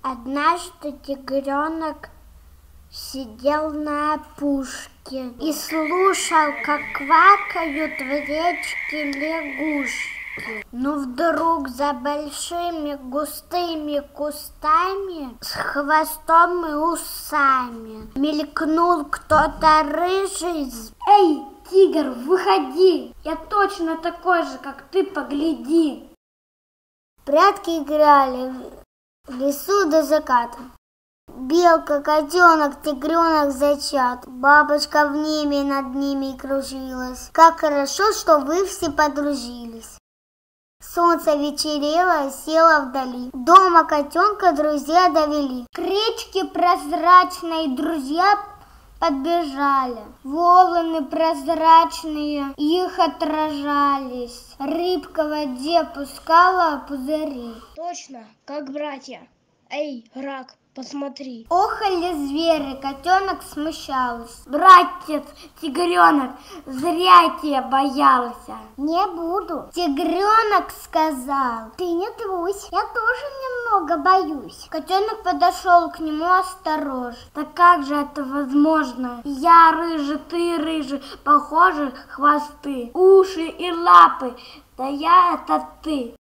Однажды тигренок сидел на опушке и слушал, как квакают в речке лягушки. Но вдруг за большими густыми кустами с хвостом и усами мелькнул кто-то рыжий. Эй, тигр, выходи! Я точно такой же, как ты, погляди! Прятки играли в лесу до заката. Белка, котенок, тигренок, зайчат. Бабочка в небе над ними кружилась. Как хорошо, что вы все подружились. Солнце вечерело, село вдали. Дома котенка друзья довели. К речке прозрачной друзья подбежали. Волны прозрачные их отражались. Рыбка в воде пускала пузыри. Точно, как братья. Эй, рак, посмотри. Охали звери, котенок смущался. Братец, тигренок, зря тебя боялся. Не буду. Тигренок сказал: ты не трусь, я тоже немного боюсь. Котенок подошел к нему осторожно. Да как же это возможно? Я рыжий, ты рыжий, похожи хвосты, уши и лапы. Да я это ты.